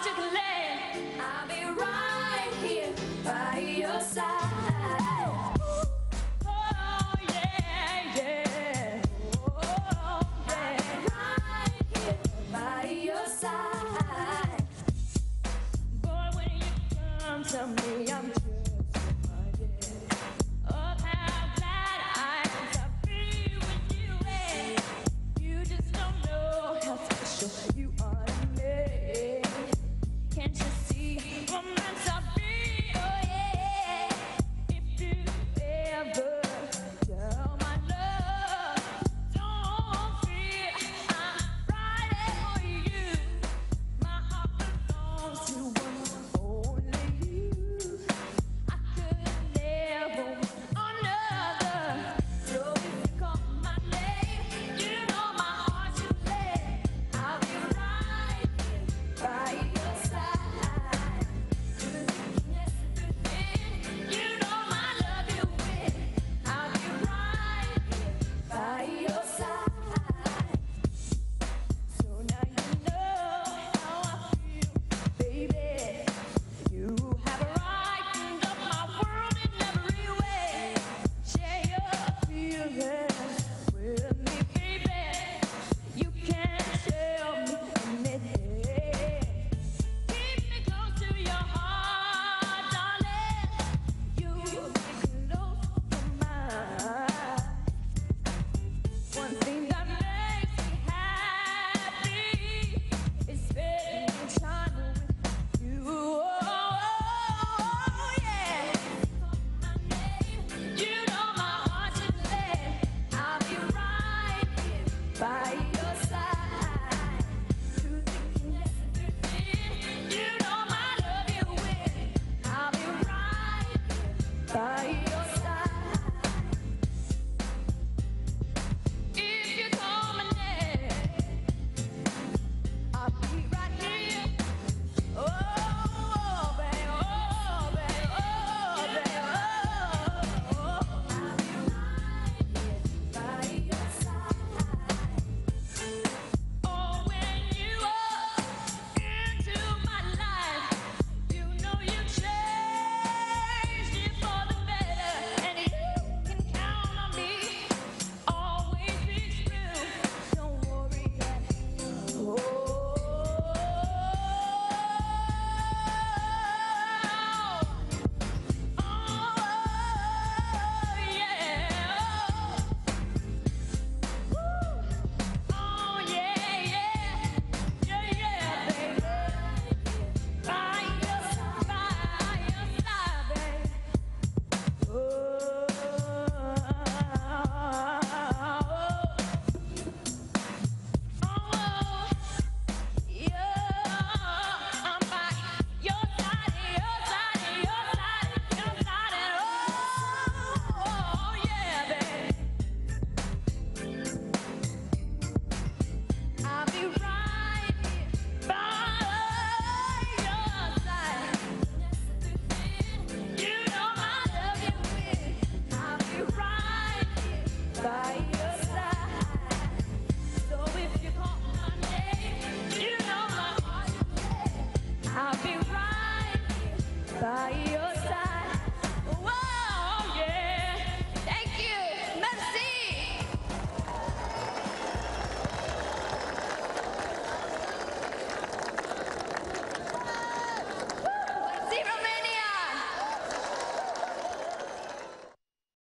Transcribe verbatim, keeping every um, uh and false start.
heart you can lay. I'll be right here by your side. Oh, yeah, yeah. Oh, yeah. I'll be right here by your side. Boy, when you come to me, I'm just reminded of how glad I am to be with you. And you just don't know how special you are to me. Can't you see what meant to be? Oh yeah. If you ever tell my love, don't fear, I'm riding for you. My heart belongs to one only you. I could never want another. So if you call my name, you know my heart should lay. I'll be right here by your side. Through thickness and through thin, you know my love you win. I'll be right here by your side. So now you know how I feel, baby. You have a right to love my world in every way. Share your feelings with me, baby. You can't tell me anything. Keep me close to your heart, darling. You be close to mine. One thing that makes me happy is spending time with you. Oh, yeah. My name, you know my heart should lay. I'll be right here by your side. Through thickness and through thin, you know my love you win. I'll be right here by your side. If you call my name, I'll be right here. Oh, baby, oh, baby, oh, baby, oh. I'll be right here by your side. Oh, when you walk into my life, you know you changed it for the better, and you can count on me. Always be true. Don't worry at all. Oh, yeah. Woo. Oh, yeah, yeah. Yeah, yeah, baby. By your side, by your side, baby. Oh, oh, yeah, I'm by your side, your side, your side, your side, and oh, yeah, baby. I'll be right here by your side. You know I love you win. I'll be right here by your side. So if you call my name, you know my heart will play. I'll be right here by your